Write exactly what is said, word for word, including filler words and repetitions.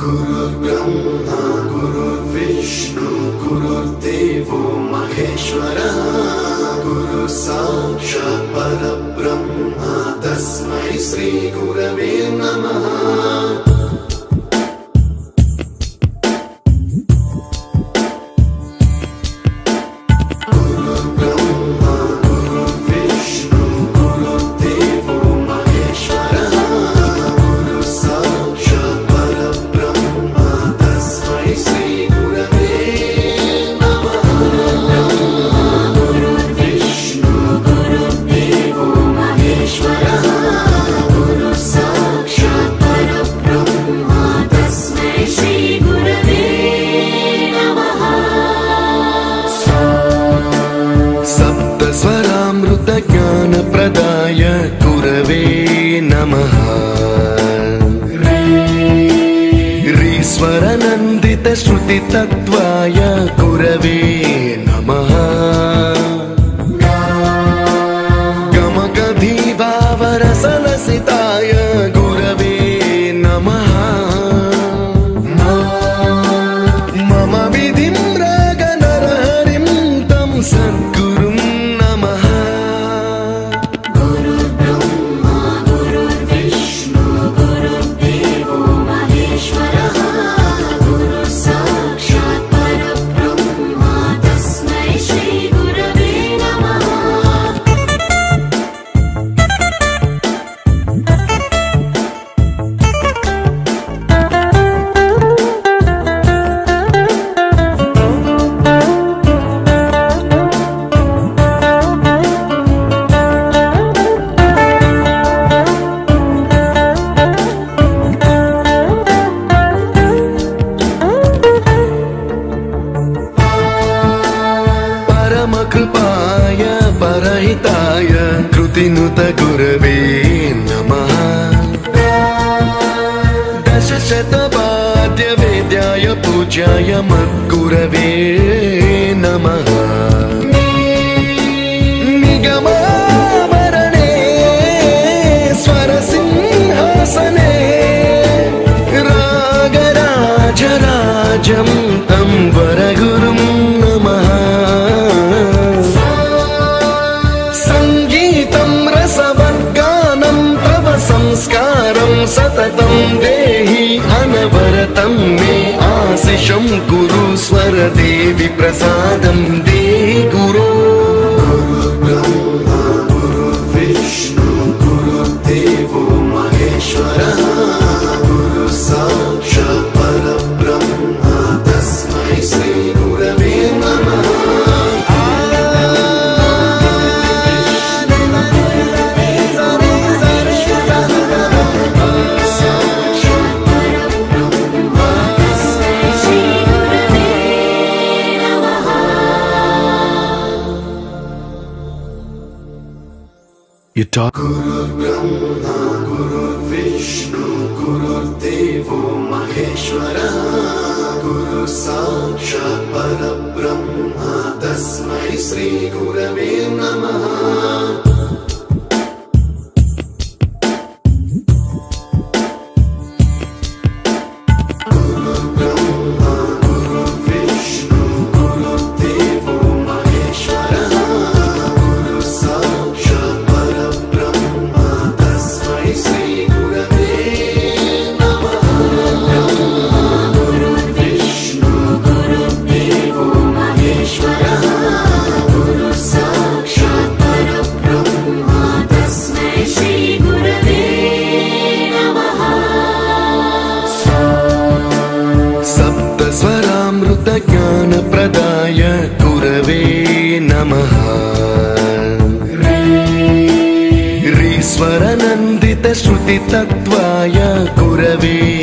गुरुर्ब्रह्मा गुरुर्विष्णु गुरुर्देवो महेश्वरः गुरु साक्षात् परब्रह्म तस्मै श्री गुरवे नमः। ज्ञानप्रदाय गुरवे नमः। ह्रीश्वरनन्दित श्रुतितत्त्वाय गुरवे नमः। गमगधीभावरसलसिताय गुरवे नमः। मम विधिं रागनरहरिं तं सद्गुरुं कृपाय परहिताय कृतिनुत गुरवे नमः। दशशतवाद्यवेद्याय पूज्याय मद्गुरवे नमः। निगमाभरणे स्वरसिंहासने रागराजराजं तं वरगुरुं नमः। संस्कारं सततं देहि अनवरतं मे आशिषं गुरु स्वरदेवि प्रसादं देहि गुरो। गुरुर्ब्रह्मा गुरुर्विष्णु गुरुर्देवो महेश्वरः गुरु साक्षात् परब्रह्म तस्मै श्री गुरवे नमः। You talk गुरुर्ब्रह्मा गुरुर्विष्णु गुरुर्देवो महेश्वरः गुरु साक्षात् परब्रह्म तस्मै श्री गुरवे नमः। ज्ञानप्रदाय गुरवे नमः। ह्रीश्वरनन्दित श्रुतितत्त्वाय गुरवे